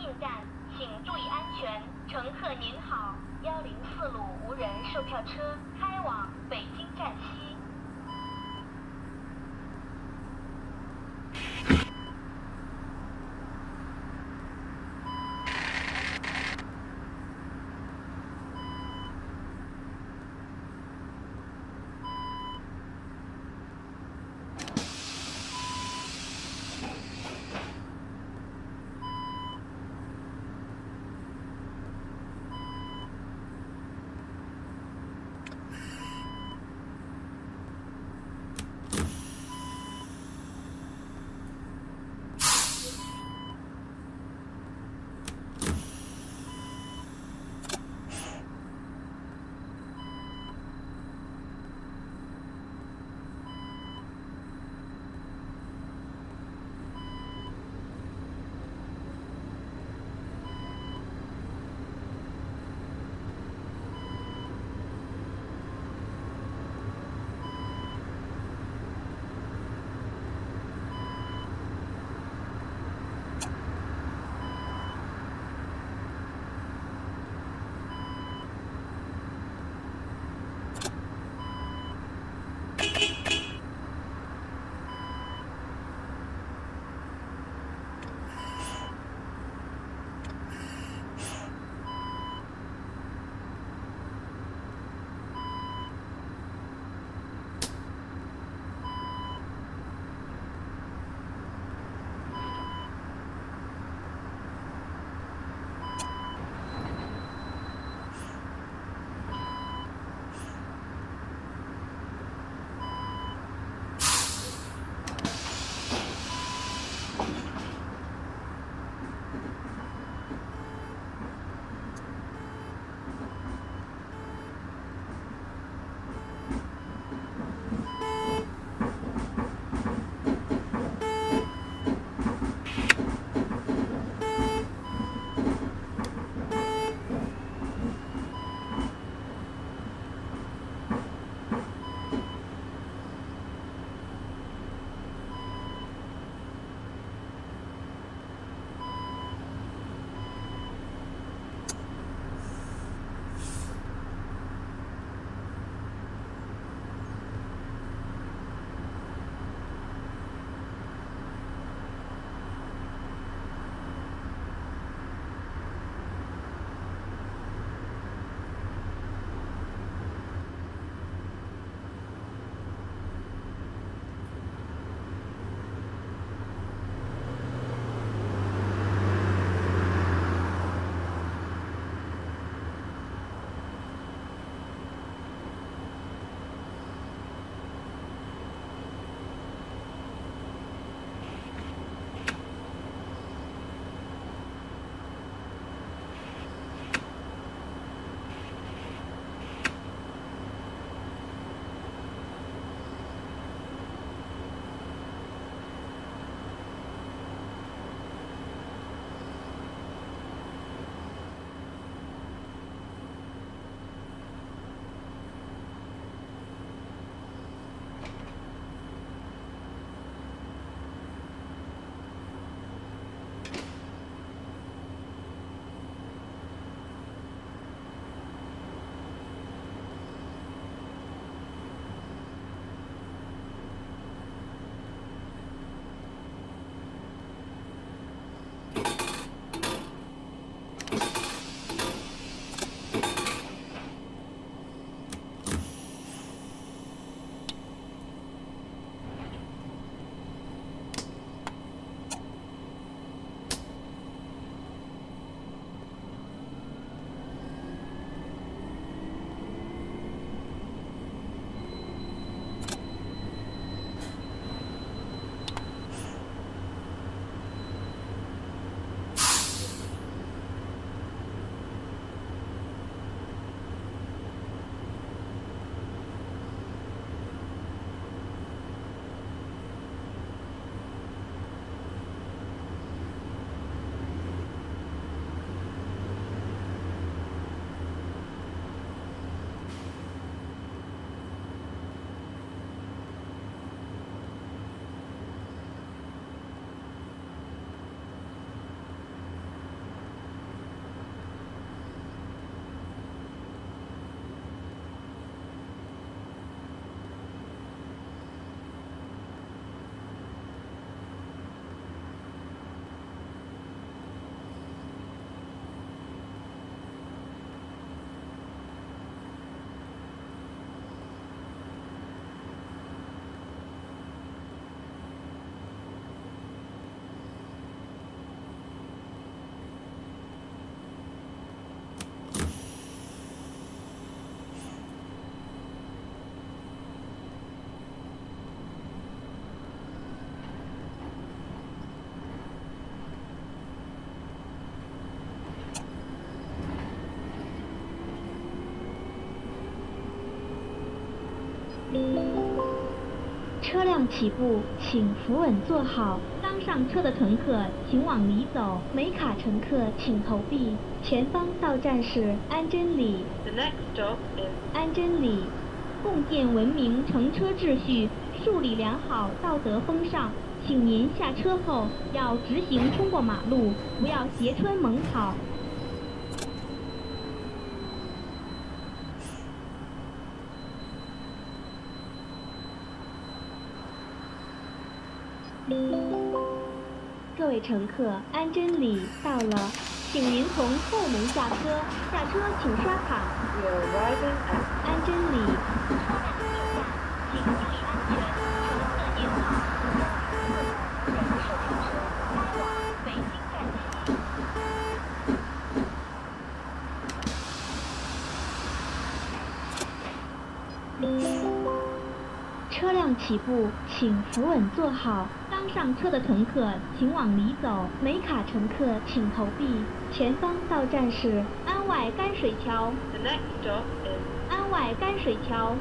站，请注意安全。乘客您好，104路无人售票车开往北京站西。 车辆起步，请扶稳坐好。刚上车的乘客请往里走，没卡乘客请投币。前方到站是安贞里。 The next stop is 安贞里。共建文明乘车秩序，树立良好道德风尚。请您下车后要直行通过马路，不要斜穿猛跑。各位乘客，安贞里到了，请您从后门下车，下车请刷卡。 We are arriving at 安贞里。 车辆进站，请注意安全。乘客您好，104路无人售票车开往北京站起。 车辆起步，请扶稳坐好。刚上车的乘客请往里走，没卡乘客请投币。前方到站是安外干水桥。 The next stop is 安外干水桥。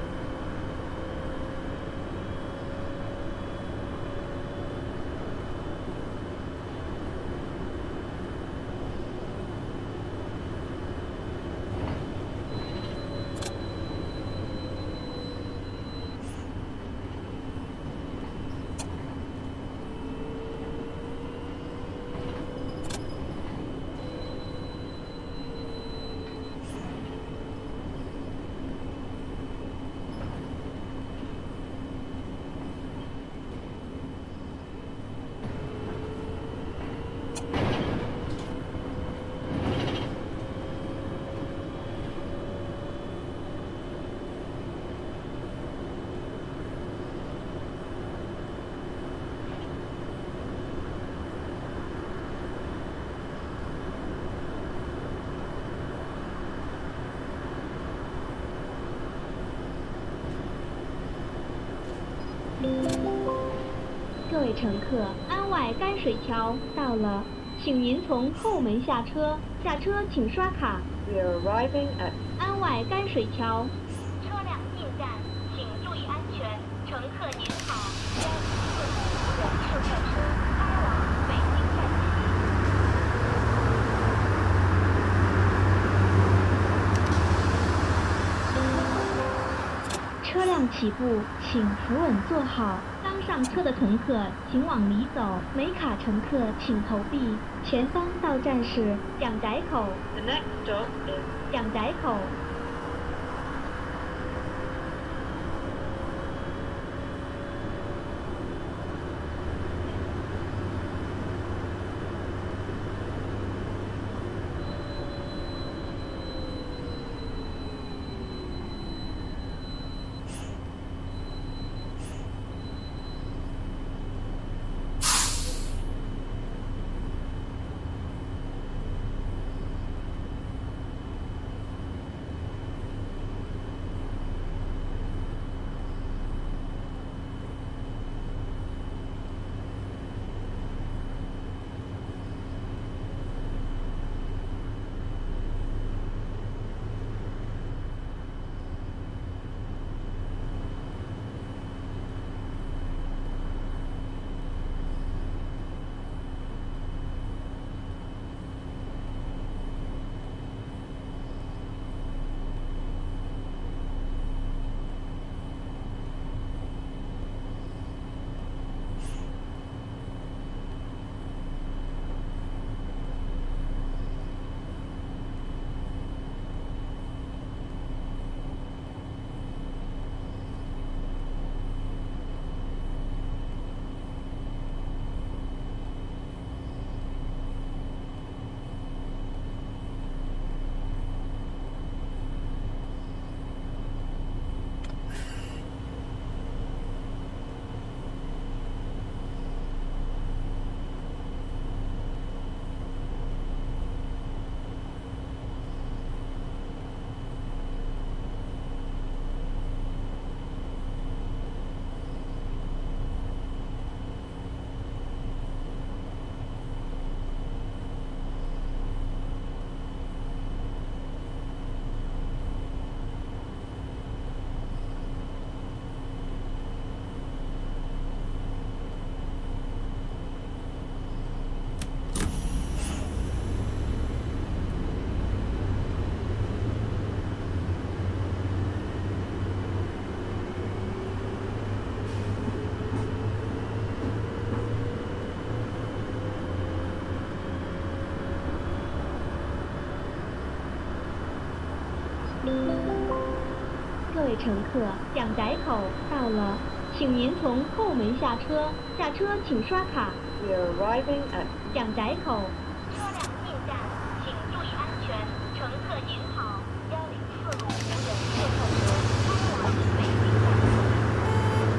各位乘客，安外干水桥到了，请您从后门下车，下车请刷卡。 We are arriving at 安外干水桥。 车辆进站，请注意安全。乘客您好，104路无人售票车开往北京站起。车辆起步，请扶稳坐好。刚上车的乘客请往里走，没卡乘客请投币。前方到站是蒋宅口。 The next stop is 蒋宅口。 位乘客，蒋宅口到了，请您从后门下车，下车请刷卡。 We are arriving at 蒋宅口。 车辆进站，请注意安全。乘客您好，104路无人售票车开往北京站。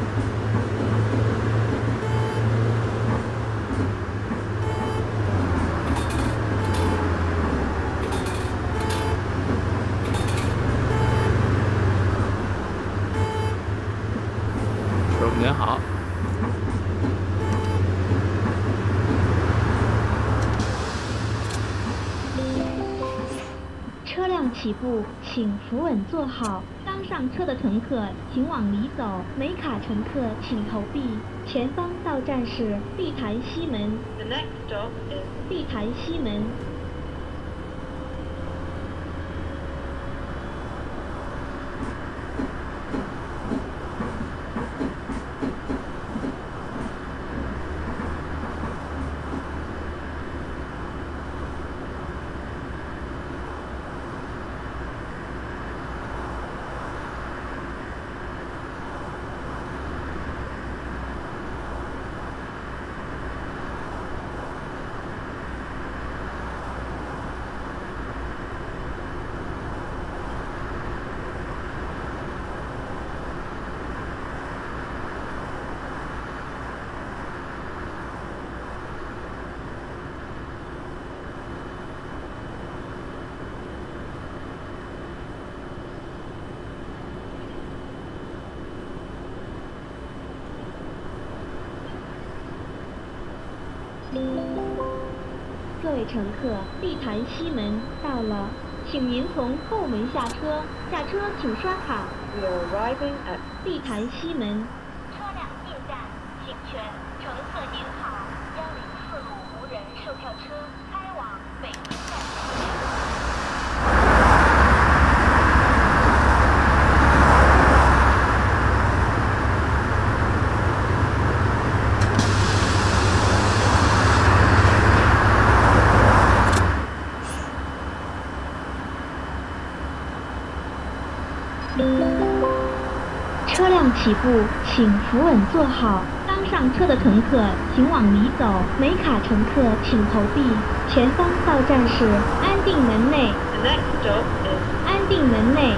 师傅您好。 车辆起步，请扶稳坐好。刚上车的乘客请往里走，没卡乘客请投币。前方到站是地坛西门。 the next stop is 地坛西门。各位乘客，地坛西门到了，请您从后门下车，下车请刷卡。 we are arriving at 地坛西门。 车辆进站，请全。乘客您好，104路无人售票车开往北京站。 车辆起步，请扶稳坐好。刚上车的乘客请往里走，没卡乘客请投币。前方到站是安定门内。 the next stop is 安定门内。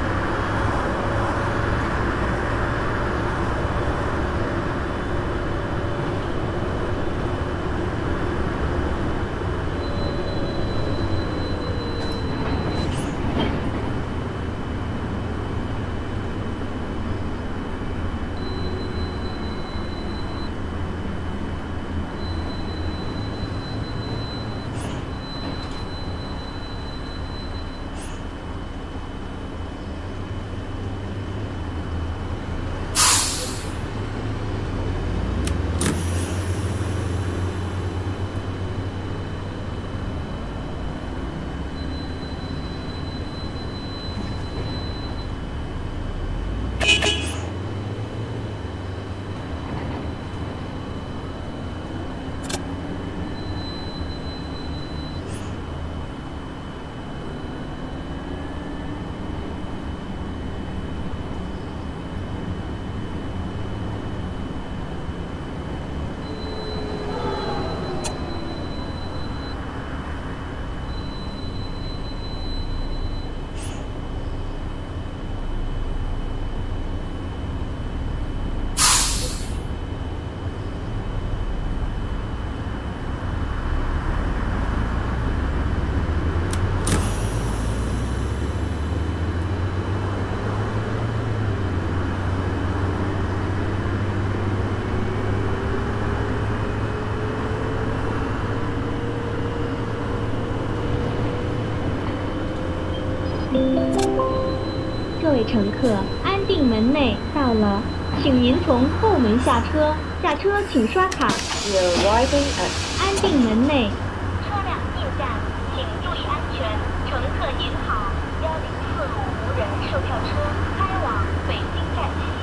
各位乘客，安定门内到了，请您从后门下车，下车请刷卡。 we are arriving at 安定门内。 车辆进站，请注意安全。乘客您好，104路无人售票车开往北京站西。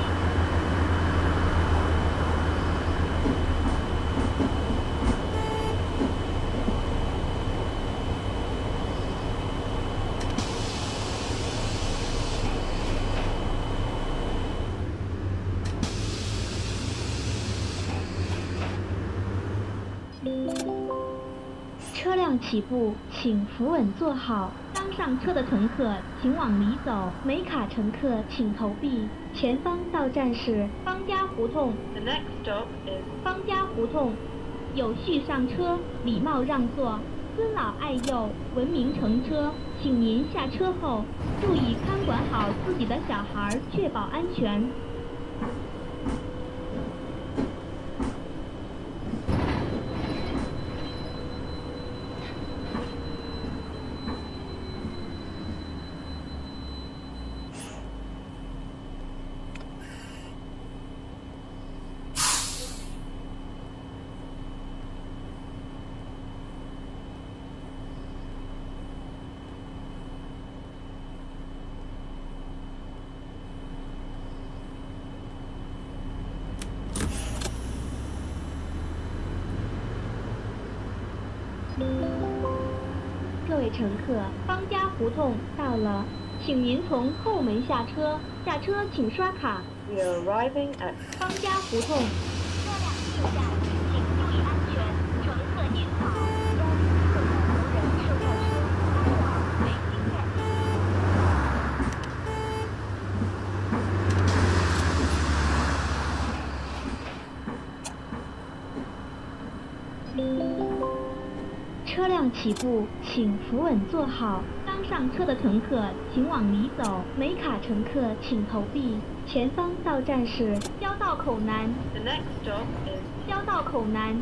辆起步，请扶稳坐好。刚上车的乘客请往里走，没卡乘客请投币。前方到站是方家胡同。 The next stop is 方家胡同，有序上车，礼貌让座，尊老爱幼，文明乘车。请您下车后注意看管好自己的小孩，确保安全。各位乘客，方家胡同到了，请您从后门下车。下车请刷卡。 we are arriving at 方家胡同。 车辆进站，请注意安全。乘客您好，104路无人售票车开往北京站。 车辆起步，请扶稳坐好。刚上车的乘客请往里走，没卡乘客请投币。前方到站是交道口南。 the next stop is 交道口南。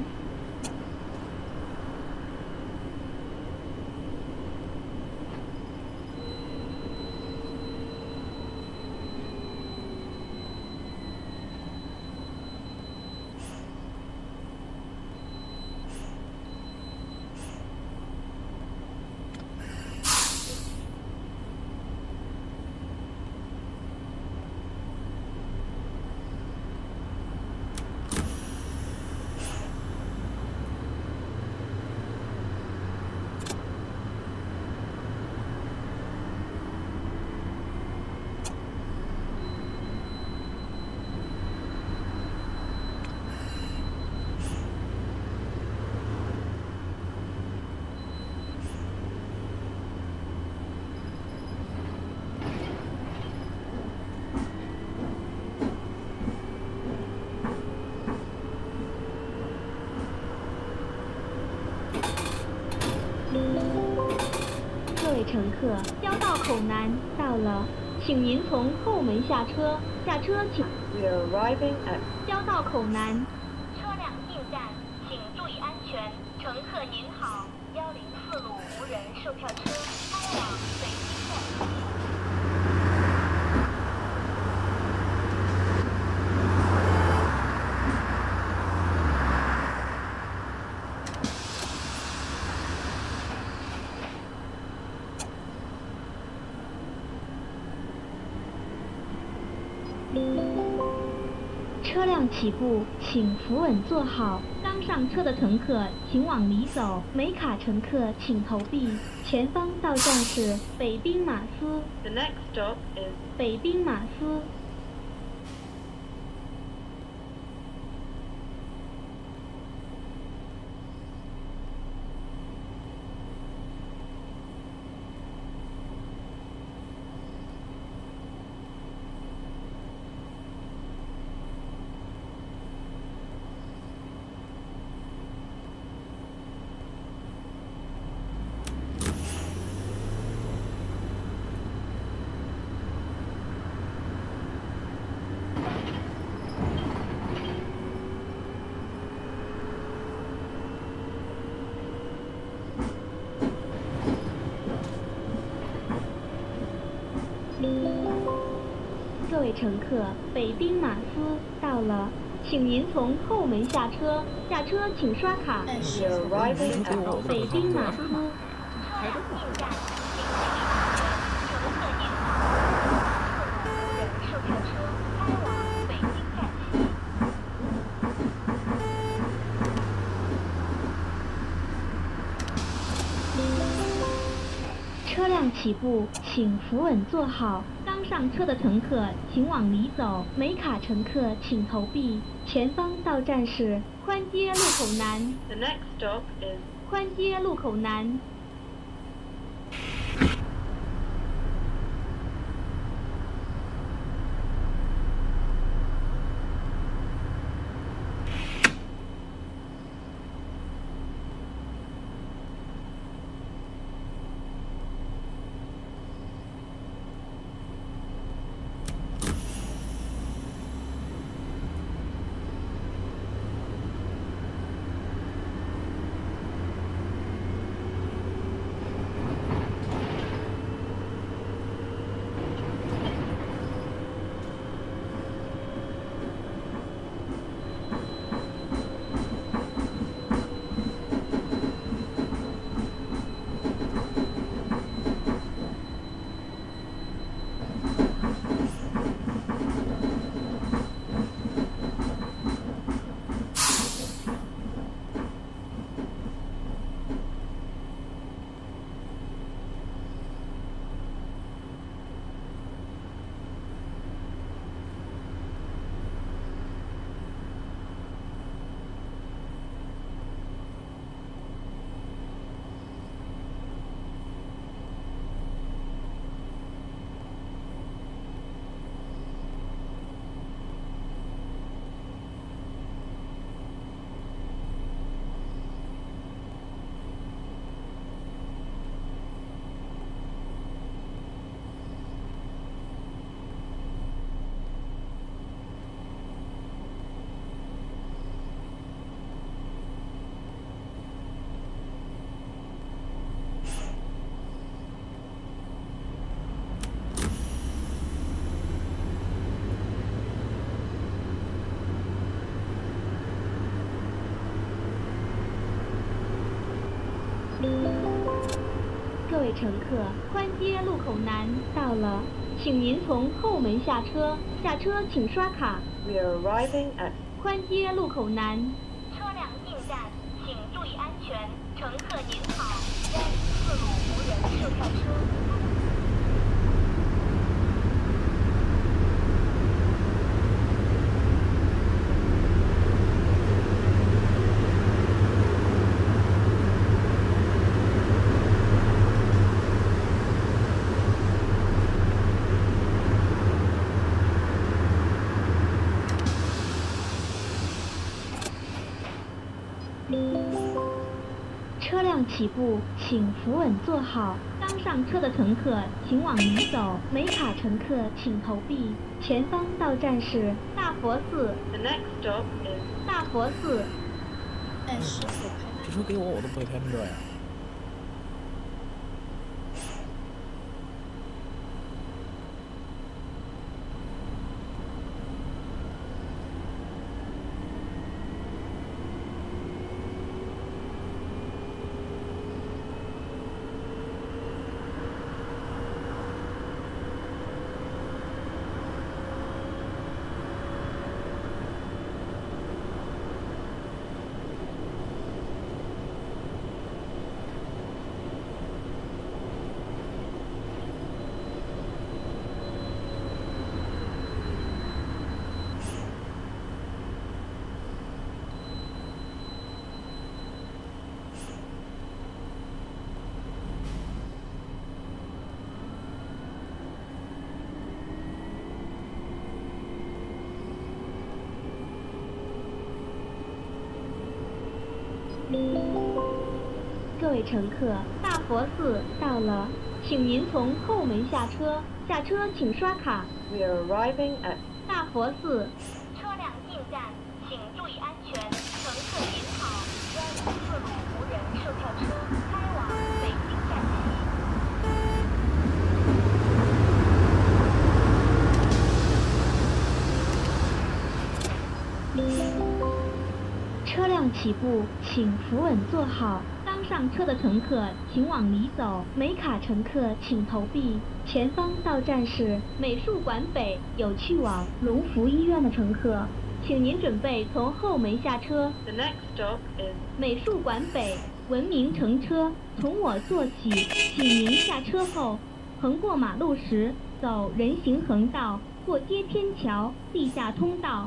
各位乘客，交道口南到了，请您从后门下车。下车请 we are arriving at 交道口南。 车辆进站，请注意安全。乘客您好，104路无人售票车开往北京站。 车辆起步，请扶稳坐好。刚上车的乘客请往里走，没卡乘客请投币。前方到站是北兵马司。 the next stop is 北兵马司。各位乘客，北兵马司到了，请您从后门下车。下车请刷卡。 we are arriving at 北兵马司。 车辆进站，请注意安全。乘客您好，104路无人售票车开往北京站。 车辆起步，请扶稳坐好。刚上车的乘客请往里走，没卡乘客请投币。前方到站是宽街路口南。 the next stop is 宽街路口南。各位乘客，宽街路口南到了，请您从后门下车，下车请刷卡。 We are arriving at 宽街路口南。 车辆进站，请注意安全。乘客您好，104路无人售票车。 车辆起步，请扶稳坐好。刚上车的乘客请往里走，没卡乘客请投币。前方到站是大佛寺。 the next stop is 大佛寺。 这车给我都不会开成这样。 各位乘客，大佛寺到了，请您从后门下车，下车请刷卡。 we are arriving at 大佛寺。 车辆进站，请注意安全。乘客您好，104路无人售票车开往北京站车辆起步，请扶稳坐好。刚上车的乘客请往里走，没卡乘客请投币。前方到站是美术馆北，有去往龙福医院的乘客，请您准备从后门下车。 the next stop is 美术馆北，文明乘车，从我坐起，请您下车后，横过马路时走人行横道，过街天桥、地下通道。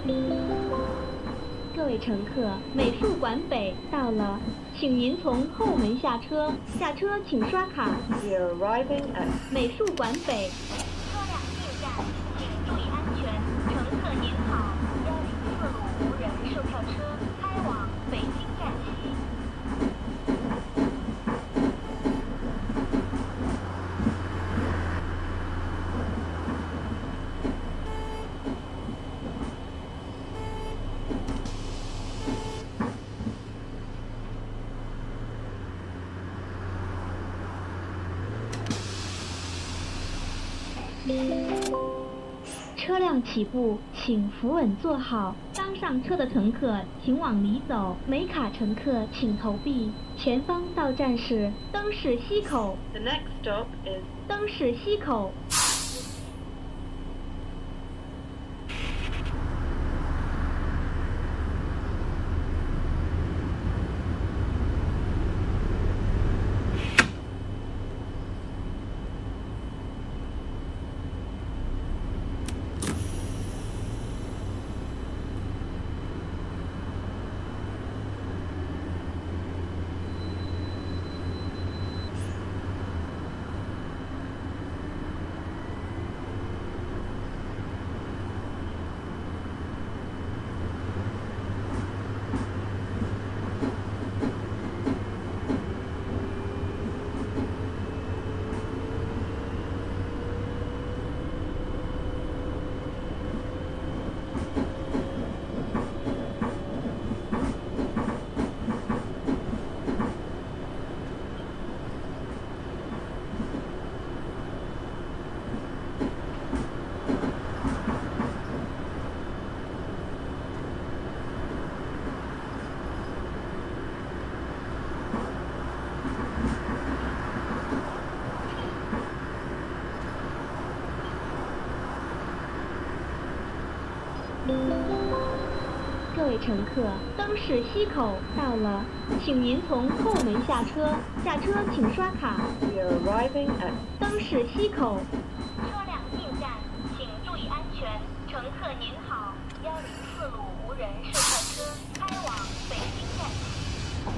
各位乘客，美术馆北到了，请您从后门下车，下车请刷卡。 We are arriving at 美术馆北。 车辆进站，请注意安全。乘客您好，104路无人售票车开往北京站西。 车辆起步，请扶稳坐好。刚上车的乘客请往里走，没卡乘客请投币。前方到站是灯市西口， the next stop is 灯市西口。各位乘客，灯市西口到了，请您从后门下车，下车请刷卡。 We are arriving at 灯市西口。 车辆进站，请注意安全。乘客您好，104路无人售票车开往北京站西。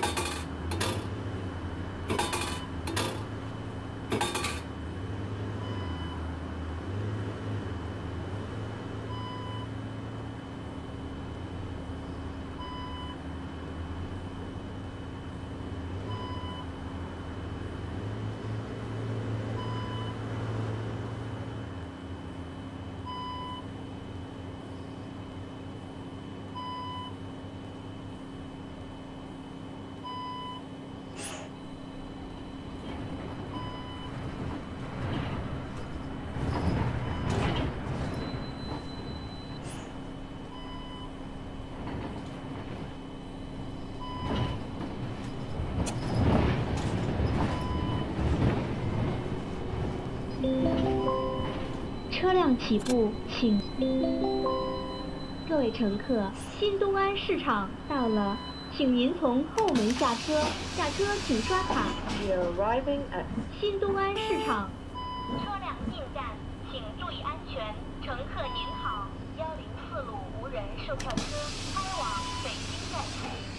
车辆起步，请。各位乘客，新东安市场到了，请您从后门下车，下车请刷卡。 We are arriving at 新东安市场。 车辆进站，请注意安全。乘客您好，104路无人售票车开往北京站。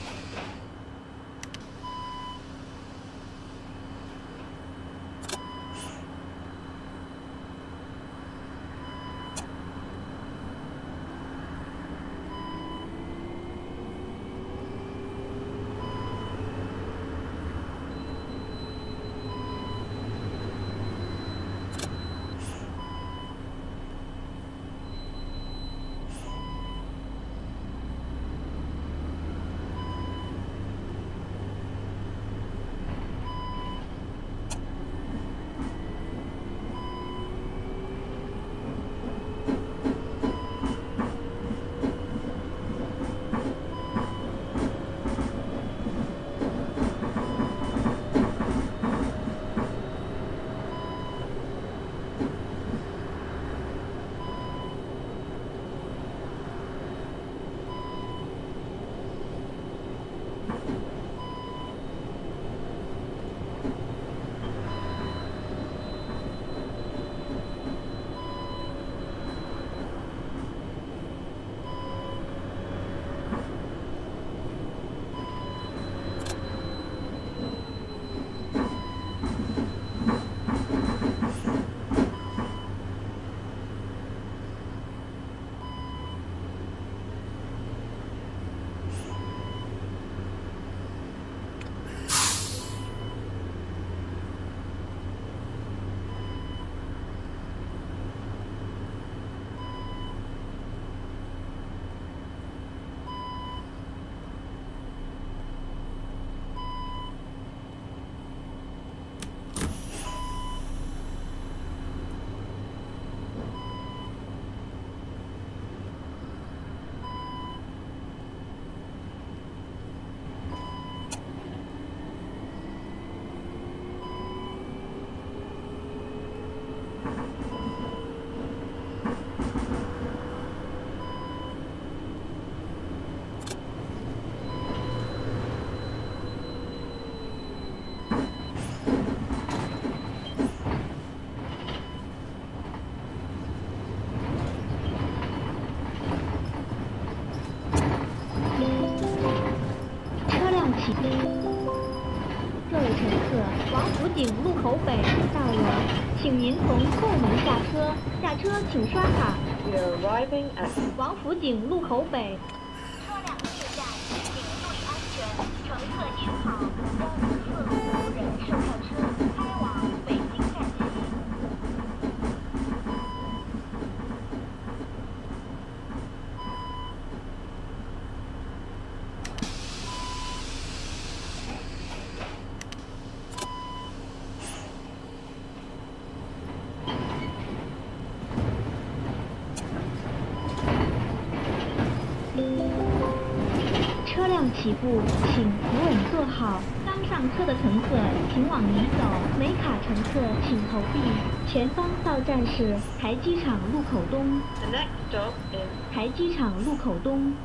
各位乘客，王府井路口北到了，请您从后门下车，下车请刷卡。 We are arriving at 王府井路口北。 车辆进站，请注意安全。乘客您好，104路无人售票车开往北京站起。 车辆起步，请扶稳坐好。刚上车的乘客请往里走，没卡乘客请投币。前方到站是台机场路口东。 the next stop is 台机场路口东。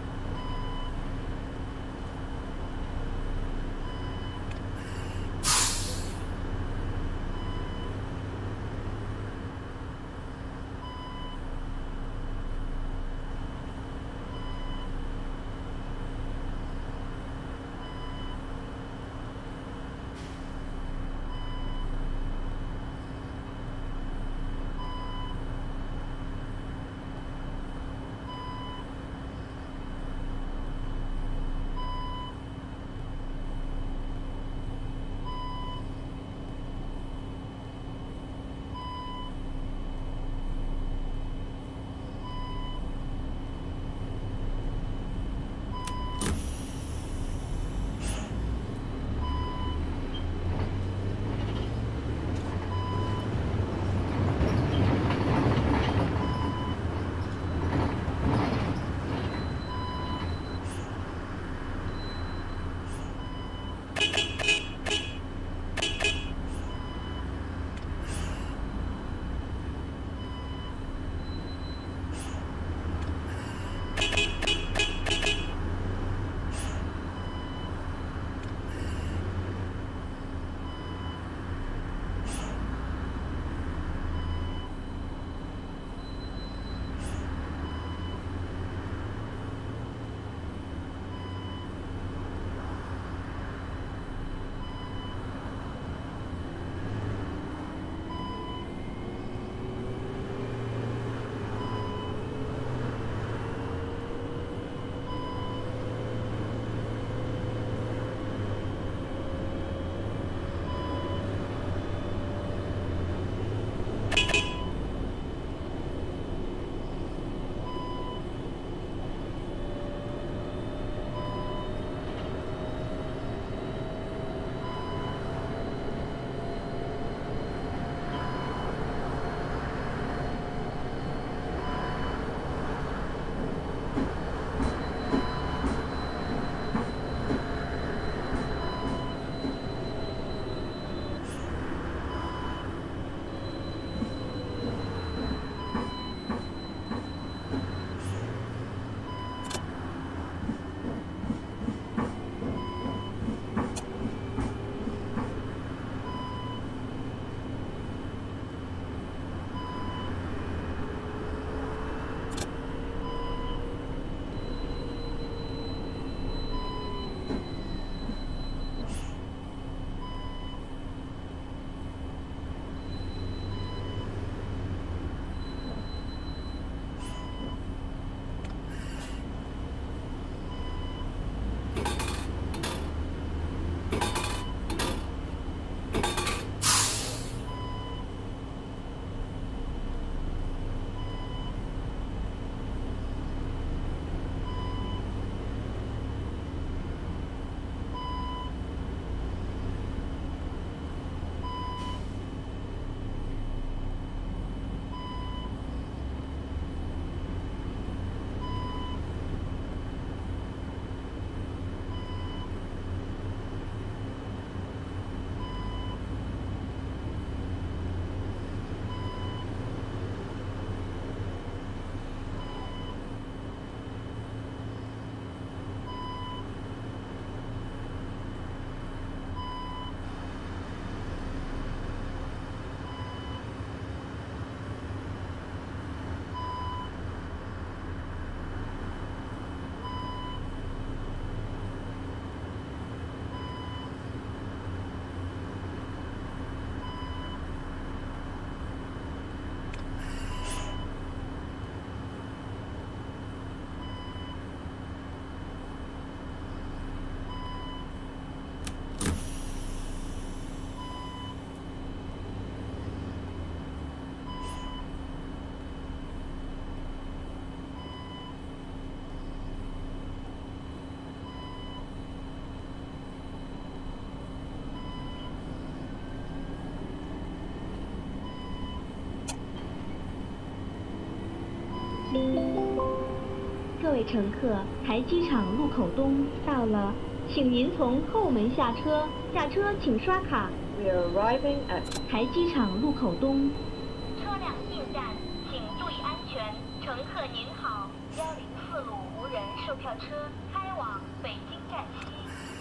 位乘客，台机场路口东到了，请您从后门下车，下车请刷卡。 We are arriving at 台机场路口东。 车辆进站，请注意安全。乘客您好，104路无人售票车开往北京站西。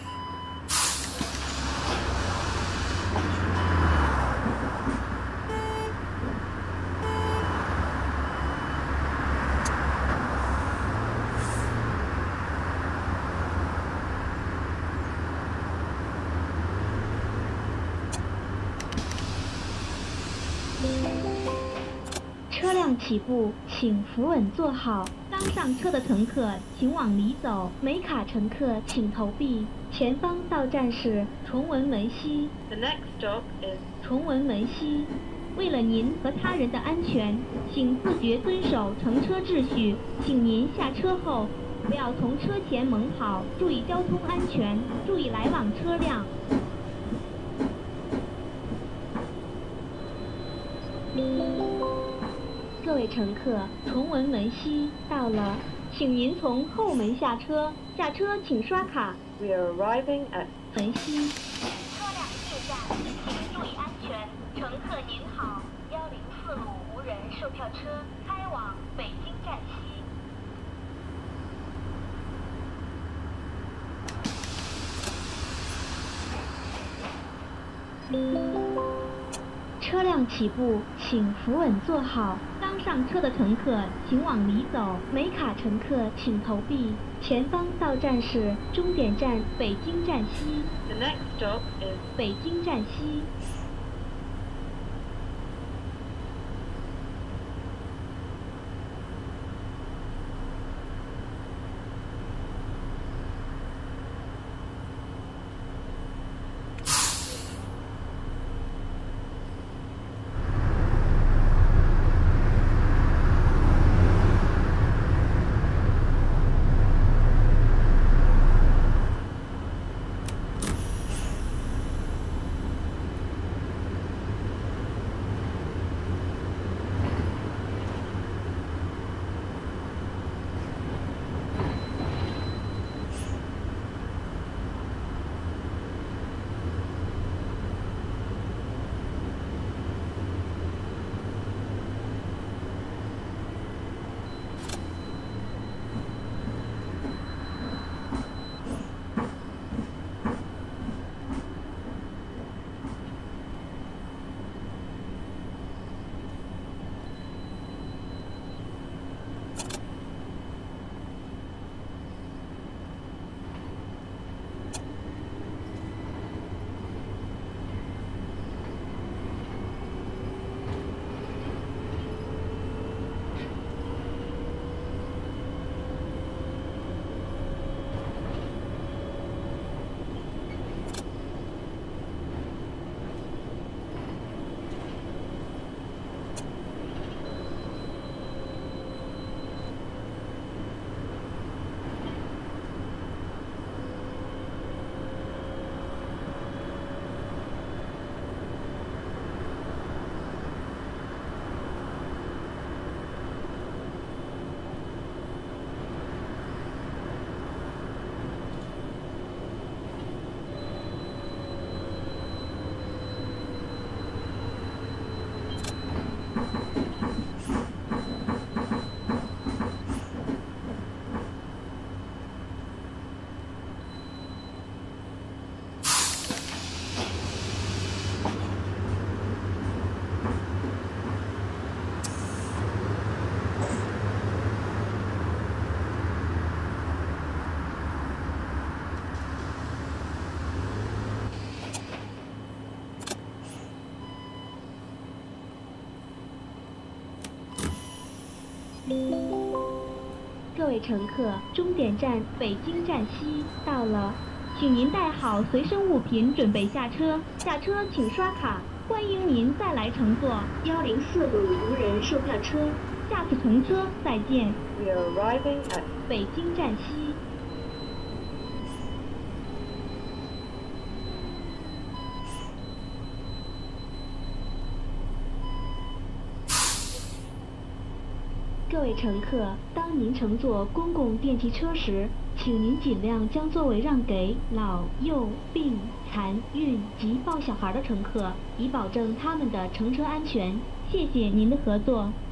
车辆起步，请扶稳坐好。刚上车的乘客请往里走，没卡乘客请投币。前方到站是崇文门西。 the next stop is 崇文门西。为了您和他人的安全，请自觉遵守乘车秩序。请您下车后不要从车前猛跑，注意交通安全，注意来往车辆。各位乘客，崇文门西到了，请您从后门下车，下车请刷卡。 We are arriving at 门西。 车辆进站，请注意安全。乘客您好，104路无人售票车开往北京站西。 车辆起步，请扶稳坐好。刚上车的乘客请往里走，没卡乘客请投币。前方到站是终点站北京站西。 the next stop is 北京站西。各位乘客，终点站北京站西到了，请您带好随身物品，准备下车。下车请刷卡。欢迎您再来乘坐104路无人售票车，下次乘车再见。 we are arriving at 北京站西。各各位乘客，当您乘坐公共电梯车时，请您尽量将座位让给老、幼、病、残、孕及抱小孩的乘客，以保证他们的乘车安全。谢谢您的合作。